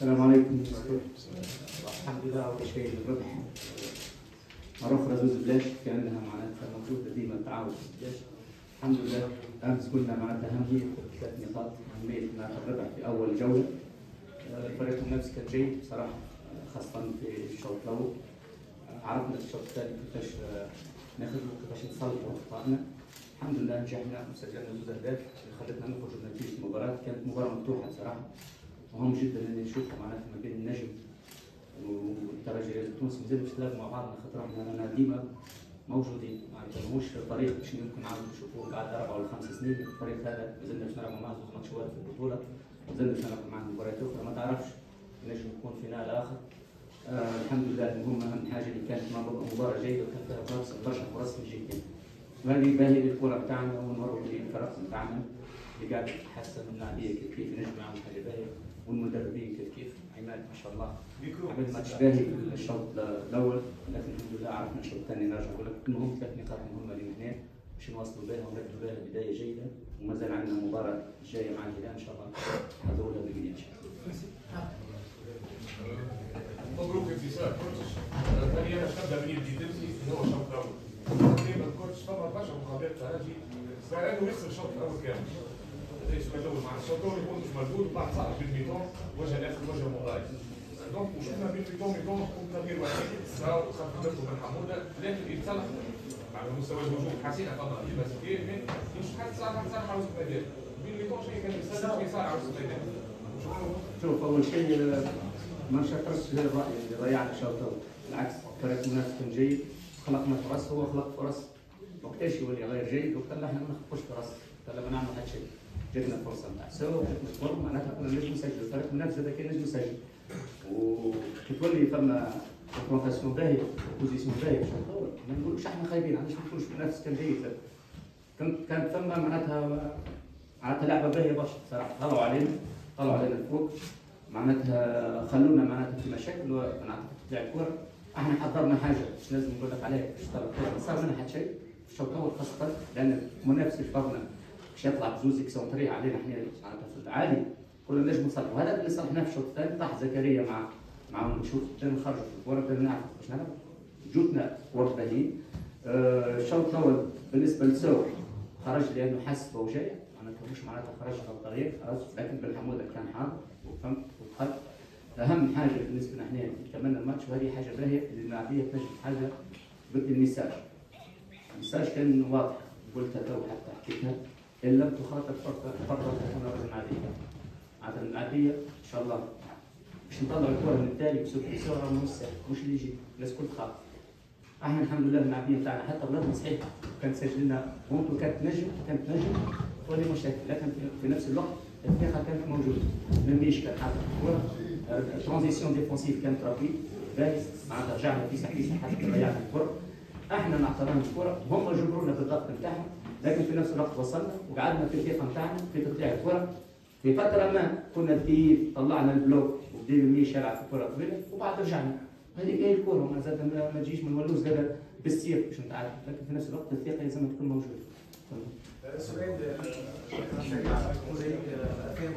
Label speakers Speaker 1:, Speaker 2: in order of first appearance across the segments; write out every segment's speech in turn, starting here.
Speaker 1: السلام عليكم. الحمد لله أول شيء الربح مرة أخرى زوز بلاش كأنها معناتها موجودة ديما تعاود بلاش. الحمد لله أمس قلنا معناتها أهمية 3 نقاط أهمية معناتها الربح في أول جولة. الفريق المنافس كان جيد بصراحة خاصة في الشوط الأول. عرفنا في الشوط الثاني كيفاش ناخذوا كيفاش نصلحوا أخطائنا. الحمد لله نجحنا وسجلنا 2 أهداف اللي خلتنا نخرج بنتيجة المباراة. كانت مباراة مفتوحة بصراحة. مهم جدا ان نشوفوا معناتها ما بين النجم والترجي التونسي مازال باش نتلاقوا مع بعضنا خاطر احنا ديما موجودين معناتها ماهوش فريق باش يمكن نعاودوا نشوفوه بعد 4 ولا 5 سنين. الفريق هذا مازلنا باش نلعبوا معاه 2 ماتشات في البطوله، مازلنا باش نلعبوا معاه مباريات اخرى ما تعرفش نجم يكون فينال اخر. الحمد لله المهم اهم حاجه اللي كانت مباراه جيده وكان فيها برشا فرص جيدين. وهذه باهيه للكره بتاعنا ونمروا للفرق بتاعنا اللي قاعد تتحسن اللاعبيه كيف نجم يعمل حاجه باهيه والمدربين كيف عماد ما شاء الله عمل ماتش باهي في الشوط الاول، لكن الحمد لله عرفنا الشوط الثاني نرجع نقول لك المهم 3 نقاط مهمه لنا هنا باش نواصلوا بها ونركزوا بها بدايه جيده ومازال عندنا مباراه جايه مع الهلال ان شاء الله نحضروا بالجميع ان شاء الله.
Speaker 2: مبروك انتصار كوتش. ثانيا باش نبدا من يجي تمشي اللي هو الشوط الاول. تقريبا كوتش فما برشا مقابلات ترجي صار انه يخسر الشوط الاول كامل. السؤال الاول مع الشوط الاول يكون مش موجود وبعد صعب بالميتون وجه الاخر وجه مغاير. دونك وشفنا بين ميتون يكون تغيير واحد صار خاطر نفسه بن حموده لكن يتصلح على مستوى الهجوم حسينا فما مسكين مش حتى صار عاوز الميدان. بين ميتون شيء كان يتصلح شيء صار عاوز الميدان.
Speaker 1: شوف اول شيء ما شكرتش الراي اللي ضيعت الشوط الاول، بالعكس الفريق المنافس كان جيد خلقنا فرص هو خلق فرص وقتاش يولي غير جيد وقال احنا ما نخلقوش فرص قال ما نعمل حتى شيء. جاتنا الفرصه نتاع سوا نصبر معناتها كنا نجم نسجل الفريق المنافس هذا كان نجم يسجل وكي تولي فما كونفونتاسيون باهيه بوزيسيون باهيه باش نطور ما نقولوش احنا خايبين علاش ما نكونوش المنافس كان جيد كانت فما معناتها لعبه باهيه برشا صراحه طلعوا علينا الفوق معناتها خلونا معناتها في مشاكل معناتها تلعب كوره. احنا حضرنا حاجه مش لازم نقول لك عليها باش تلعب كوره ما صار منها حتى شيء في الشوط الاول خاصه لان المنافس يجبرنا باش يطلع بزوز اكسونتري علينا احنا معناتها في العادي كنا نجم نصلحوا هذا اللي صلحناه في الشوط الثاني. طاح زكريا مع نشوف نخرجوا في الكوره بدنا نعرف باش نلعب جوتنا كور باهيين. الشوط الاول بالنسبه لسور خرج لانه حس بوجايه معناتها مش معناتها خرج على الطريق لكن بن حموده كان حاضر وفهمت ودخل. اهم حاجه بالنسبه لنا احنا كملنا الماتش وهذه حاجه باهيه اللي اللاعبيه تنجم حاجه ضد الميساج كان واضح قلتها تو حتى حكيتها ان لم تخاطب فتره تكون رجل عاديه معناتها العاديه ان شاء الله باش نطلع الكره من التالي بسرعه مش اللي يجي الناس كل تخاف. احنا الحمد لله اللاعبين بتاعنا حتى بلادنا صحيح كانت سجلنا ممكن كانت نجم تولي مشاكل لكن في نفس الوقت الثقه كانت موجوده ما كان حتى الكره ترانزيسيون ديفونسيف كانت رابيد باهي معناتها رجعنا في حتى ضيعنا الكره. احنا نعتبرنا الكره هم جبرونا بالضغط بتاعهم لكن في نفس الوقت وصلنا وقعدنا في الثقه بتاعنا في تقطيع الكره. في فتره ما كنا ثقيل طلعنا البلوك وبدينا ميش يلعب في الكره طويله وبعد رجعنا هذه هي الكره ما زاد ما تجيش من ولوز زاد بالسيف باش نتعادل لكن في نفس الوقت الثقه لازم تكون موجوده.
Speaker 3: سؤال سريع كان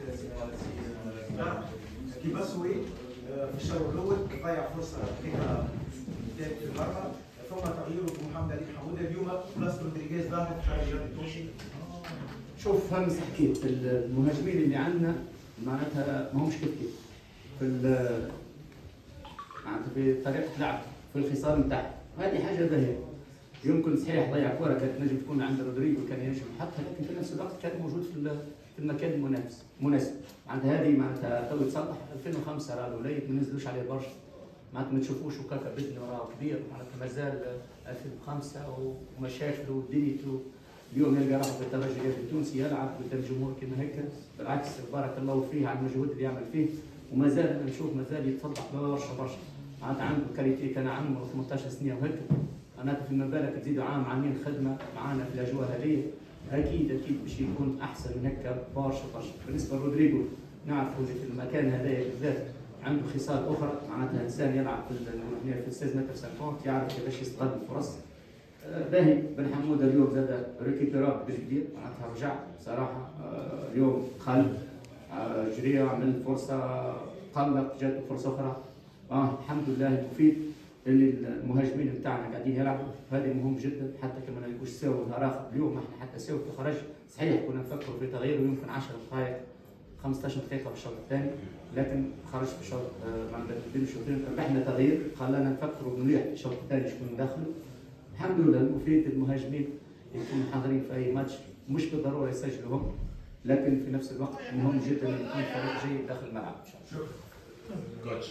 Speaker 3: كي بسوي في الشوط الاول ضيع فرصه دقيقه في المرمى ثم تغييره في محمد علي حموده اليوم بلاس رودريغيز ظهر في الرجال التونسي.
Speaker 1: شوف همس حكيت المهاجمين اللي عندنا معناتها ماهمش كيف في معناتها في طريقه لعب في الخصال نتاعهم هذه حاجه باهيه. يمكن صحيح ضيع كره كانت نجم تكون عند رودريجو كان ينجم يحطها لكن في نفس الوقت كان موجود في المكان المناسب معناتها هذه معناتها تو تصلح 2005 راه الوليد ما نزلوش عليه برشا معناتها ما تشوفوش وكاكا بزني وراه كبير معناتها مازال 2005 ومشاكل ودنيته اليوم يلقى روحه في الترجي التونسي يلعب قدام جمهور كما هيك بالعكس بارك الله فيه على المجهود اللي يعمل فيه ومازال نشوف مازال يتصلح برشا معناتها عنده كاليتي كان عمره 18 سنه وهيك معناتها فيما بالك تزيدوا عامين خدمه معانا في الاجواء هذه اكيد باش يكون احسن من هكا برشا. بالنسبه لرودريجو نعرفوا في المكان هذايا بالذات عنده خصال اخرى معناتها انسان يلعب في 16 متر 50 يعرف كيفاش يستغل الفرص. باهي بن حموده اليوم زاد ريكيبيراب بالكبير معناتها رجع صراحه اليوم دخل جري عمل فرصه تخلق، جاته فرصه اخرى. الحمد لله المفيد اللي المهاجمين بتاعنا قاعدين يلعبوا، هذا مهم جدا. حتى كما نقول ساوي نهار اليوم احنا حتى ساوي في خرج صحيح كنا نفكروا في تغيير يمكن 10 دقائق 15 دقيقه في الشوط الثاني، لكن خرج في الشوط مع بين الشوطين ربحنا تغيير خلانا نفكروا مليح في الشوط الثاني شكون داخله. الحمد لله المفيد المهاجمين يكونوا حاضرين في اي ماتش، مش بالضروره يسجلوهم، لكن في نفس الوقت مهم جدا يكون فريق جيد داخل الملعب ان شاء الله.
Speaker 4: كوتش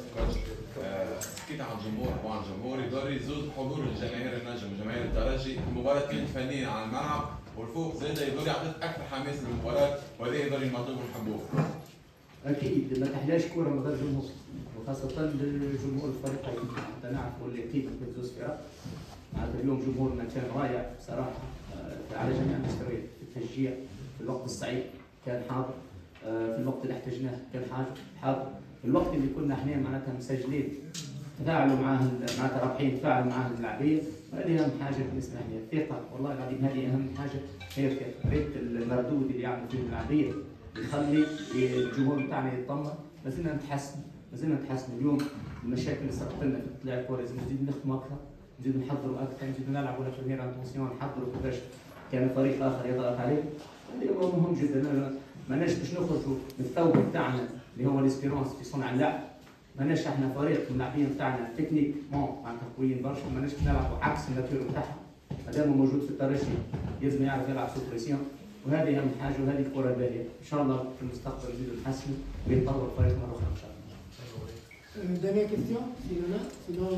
Speaker 4: حكيت عن الجمهور وعن الجمهور يقدر يزود حضور الجماهير النجم وجماهير الترجي، المباراة كانت فنية على الملعب والفوق زاد يقدر يعطيك أكثر حماس للمباراة وهذا يقدر ينطوه ونحبوه.
Speaker 1: اكيد ما تحلاش كوره من غير جمهور، وخاصه الجمهور الفريقين. انت نعرفوا اللي اكيد في زوج فرق. معناتها اليوم جمهورنا كان رائع بصراحه على جميع المستويات، في التشجيع في الوقت الصعيب كان حاضر، في الوقت اللي احتجناه كان حاضر، في الوقت اللي كنا احنا معناتها مسجلين تفاعلوا معاه، معناتها رابحين تفاعلوا معاه اللاعبين. هذه اهم حاجه بالنسبه لنا، الثقه. والله العظيم هذه اهم حاجه، هي الثقه. ريت المردود اللي يعملوا فيه اللاعبين يخلي الجمهور بتاعنا يطمن. لازلنا نتحسن اليوم. المشاكل اللي صارت لنا في طلع الكوره لازم نزيد نخدموا اكثر، نزيد نحضروا اكثر، نزيد نلعبوا لا بريمير انتونسيون، نحضروا كيفاش كان فريق اخر يضغط عليه. هذا مهم جدا. ماناش باش نخرجوا من الثوب بتاعنا اللي هو الاسبيرونس في صنع اللعب. ماناش احنا فريق اللاعبين بتاعنا تكنيك معناتها قويين برشا، ماناش نلعبوا عكس الناتور بتاعهم. هذا موجود في الترجي لازم يعرف يلعب سو بريسيون، وهذه اهم حاجه، وهذه الكره الباهيه. ان شاء الله في المستقبل نزيدوا نحسنوا ويتطور الفريق مره اخرى ان شاء الله.
Speaker 5: Dernière question, s'il y en a, sinon.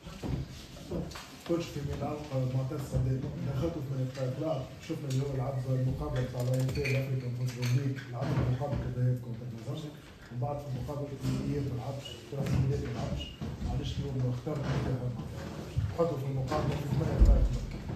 Speaker 6: كوتش في ميلان معتز صديق دخلتوا في الفرق، شفنا اليوم العرض المقابله بتاع الافريقيا فوتبول ليج، العرض المقابل كذا كنت نظرت، ومن بعد في المقابله الاياب ما لعبش، ثلاث سنوات ما لعبش، معلش اليوم اخترت حطوا في المقابله في 8 فرق.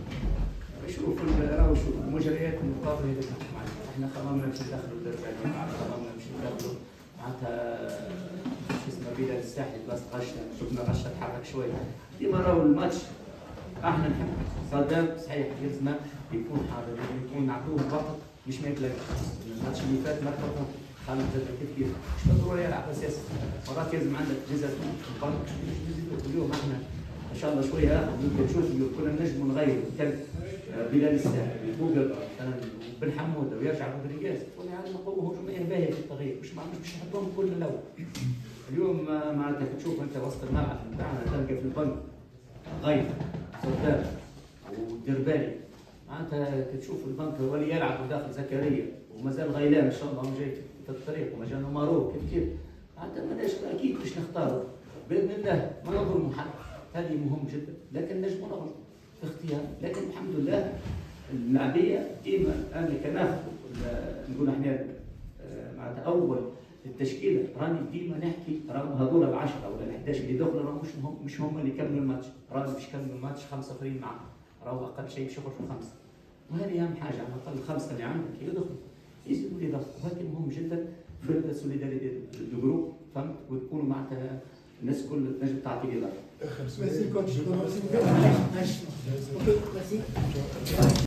Speaker 1: شوف المجريات المقابله اللي احنا خرجنا مش ندخلوا الدرجه، خرجنا مش ندخلوا معناتها شو اسمه بلاد الساحل بس غشنا، شفنا غشه تحرك شويه. ديما راهو الماتش احنا نحب صدام صحيح لازم يكون حاضر، يكون نعطوه وقت مش ما يتلاقى. الماتش اللي فات ما كان خالد كيف مش بالضروره يلعب اساسا، مرات لازم عندك جزء في البنك. اليوم احنا ان شاء الله شويه يمكن نشوف كنا نجموا نغيروا كان بلال الساحل جوجل مثلا بن حموده ويرجع رودريغيز، ولا عندنا قوه هجوميه باهيه في التغيير، مش نحطهم كل الاول. اليوم معناتها تشوف انت وسط الملعب بتاعنا تلقى في البنك غير صدام ودربالي، معناتها تشوف البنك هو اللي يلعب داخل زكريا ومازال غيلان ان شاء الله جاي في الطريق ومازال ماروك كيف معناتها ماناش اكيد باش نختاروا باذن الله ما نظلموا حد، هذه مهم جدا، لكن نجموا نغلط في اختيار. لكن الحمد لله اللاعبيه ديما انا كناخذ نقول احنا معناتها اول التشكيله راني ديما نحكي راهو هذول ال10 ولا ال11 اللي دخلوا راهو مش هم اللي كملوا الماتش، راهو باش يكملوا الماتش 5 اخرين معاهم، راهو اقل شيء باش يخرجوا 5. وهذه اهم حاجه، على الاقل الخمسه اللي عندك يدخلوا يزيدوا يضغطوا، وهذا مهم جدا في السوليداريتي دو جروب، فهمت؟ وتكونوا معناتها الناس الكل تنجم تعطي اضافه.
Speaker 6: اخر سؤال.
Speaker 5: Merci coach.